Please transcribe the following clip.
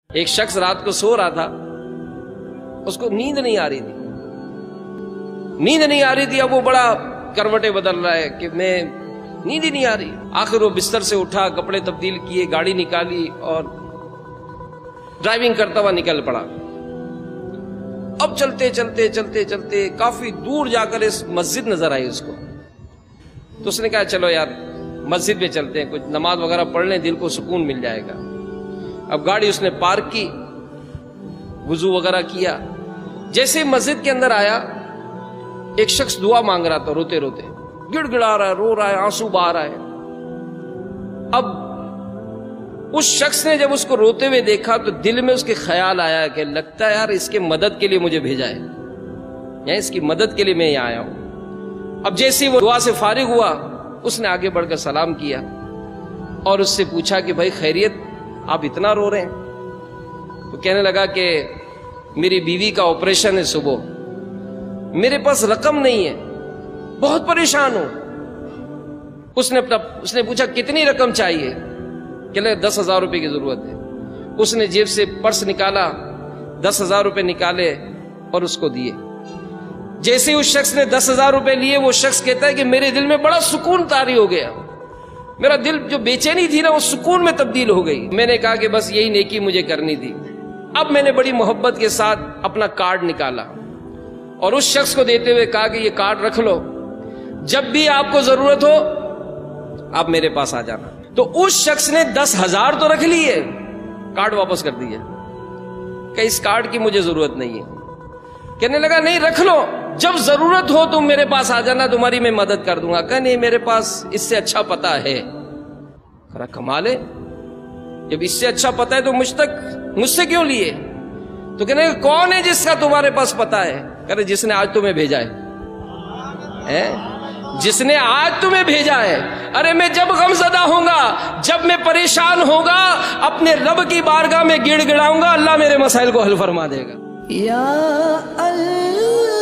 ایک شخص رات کو سو رہا تھا، اس کو نیند نہیں آ رہی تھی، اب وہ بڑا کروٹیں بدل رہا ہے کہ میں نیند ہی نہیں آ رہی۔ آخر وہ بستر سے اٹھا، کپڑے تبدیل کیے، گاڑی نکالی اور ڈرائیونگ کرتا ہوا نکل پڑا۔ اب چلتے کافی دور جا کر اس مسجد نظر آئی اس کو، تو اس نے کہا چلو یار مسجد میں چلتے ہیں، کچھ نماز وغیرہ پڑھ لیں، دل کو سکون مل جائے گا۔ اب گاڑی اس نے پارک کی، وضو وغیرہ کیا، جیسے مسجد کے اندر آیا ایک شخص دعا مانگ رہا تھا، روتے روتے گڑ گڑا رہا ہے، رو رہا ہے، آنسو بہا رہا ہے۔ اب اس شخص نے جب اس کو روتے ہوئے دیکھا تو دل میں اس کے خیال آیا کہ لگتا ہے یار اس کے مدد کے لیے مجھے بھیجا ہے، یا اس کی مدد کے لیے میں یہاں آیا ہوں۔ اب جیسے وہ دعا سے فارغ ہوا، اس نے آگے بڑھ کر سلام کیا اور اس سے پوچھا کہ بھائی خیریت، آپ اتنا رو رہے ہیں؟ تو کہنے لگا کہ میری بیوی کا آپریشن ہے صبح، میرے پاس رقم نہیں ہے، بہت پریشان ہوں۔ اس نے پوچھا کتنی رقم چاہیے؟ کہ 10,000 روپے کی ضرورت ہے۔ اس نے جیب سے پرس نکالا، 10,000 روپے نکالے اور اس کو دیے۔ جیسے اس شخص نے 10,000 روپے لیے، وہ شخص کہتا ہے کہ میرے دل میں بڑا سکون طاری ہو گیا، میرا دل جو بے چینی تھی نا وہ سکون میں تبدیل ہو گئی۔ میں نے کہا کہ بس یہی نیکی مجھے کرنی تھی۔ اب میں نے بڑی محبت کے ساتھ اپنا کارڈ نکالا اور اس شخص کو دیتے ہوئے کہا کہ یہ کارڈ رکھ لو، جب بھی آپ کو ضرورت ہو آپ میرے پاس آ جانا۔ تو اس شخص نے 10,000 تو رکھ لیے، کارڈ واپس کر دیا کہ اس کارڈ کی مجھے ضرورت نہیں ہے۔ کہنے لگا نہیں رکھ لو، جب ضرورت ہو تم میرے پاس آ جانا، تمہاری میں مدد کر دوں گا۔ کہ نہیں میرے پاس اس سے اچھا پتہ ہے۔ کہا کمال ہے، جب اس سے اچھا پتہ ہے تو مجھ سے کیوں لیے؟ تو کہنے لگا کون ہے جس کا تمہارے پاس پتہ ہے؟ کہنے جس نے آج تمہیں بھیجا ہے، جس نے آج تمہیں بھیجا ہے۔ ارے میں جب غمزدہ ہوں گا، جب میں پریشان ہوگا، اپنے رب کی بارگاہ میں گڑ گڑاؤں گا، اللہ میرے مسائل کو حل فرما دے گا۔ یا اللہ